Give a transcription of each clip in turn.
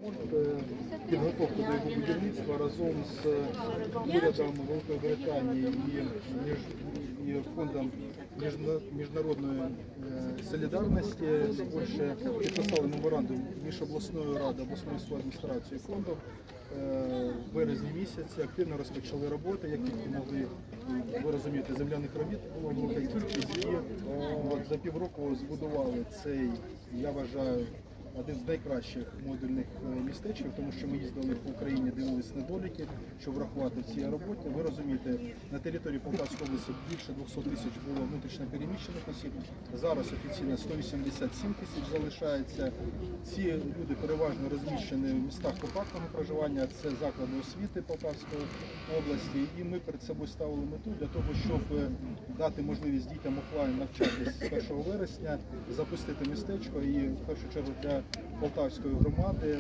Підготовку до його будівництва разом з урядом Великої Британії і фондом міжнародної солідарності з Польщею підписали меморандум між обласною радою, обласною адміністрацією і фондом. В березні місяці активно розпочали роботи, як тільки могли, ви розумієте, земляних робіт було велика кількість, і за півроку збудували цей, я вважаю, один з найкращих модульних містечків, тому що ми їздили по Україні, дивились недоліки, щоб врахувати в цій роботі. Ви розумієте, на території Полтавської області більше 200 тисяч було внутрішньо переміщених осіб. Зараз офіційно 187 тисяч залишається. Ці люди переважно розміщені в містах компактного проживання, це заклади освіти Полтавської області. І ми перед собою ставили мету для того, щоб дати можливість дітям офлайн навчатись з 1 вересня, запустити містечко і в першу чергу для Полтавської громади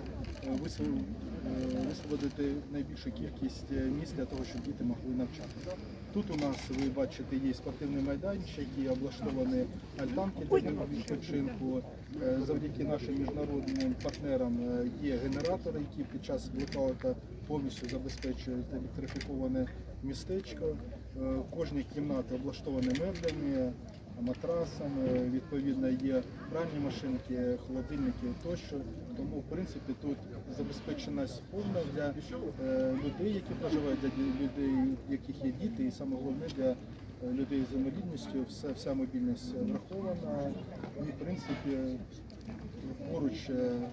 висвободити найбільшу кількість місць для того, щоб діти могли навчатися. Тут у нас, ви бачите, є спортивний майданчик, є облаштовані альтанки для відпочинку. Завдяки нашим міжнародним партнерам є генератори, які під час блекаута повністю забезпечують електрифіковане містечко. Кожні кімнати облаштовані меблями, матрасами, відповідно є пральні машинки, холодильники тощо. Тому, в принципі, тут забезпеченість повна для людей, які проживають, для людей, в яких є діти, і саме головне для людей з інвалідністю, вся мобільність врахована. І, в принципі, поруч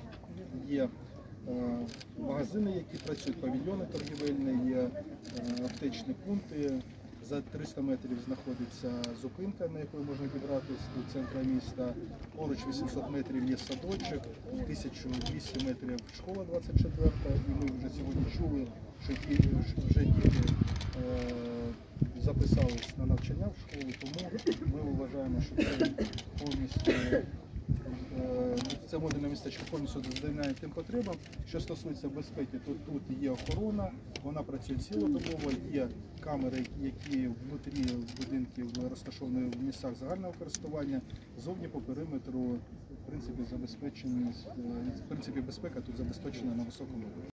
є магазини, які працюють, павільйони торгівельні, є аптечні пункти. За 300 метрів знаходиться зупинка, на якої можна дібратися до центру міста. Поруч 800 метрів є садочок, 1200 метрів школа 24-та. І ми вже сьогодні чули, що вже діти записались на навчання в школу, тому ми вважаємо, що це повністю це модульне містечко повністю задовольняє тим потребам. Що стосується безпеки, то тут є охорона, вона працює цілодобово, є камери, які внутрі будинків розташовані в місцях загального користування, зовні по периметру, в принципі, безпека тут забезпечена на високому рівні.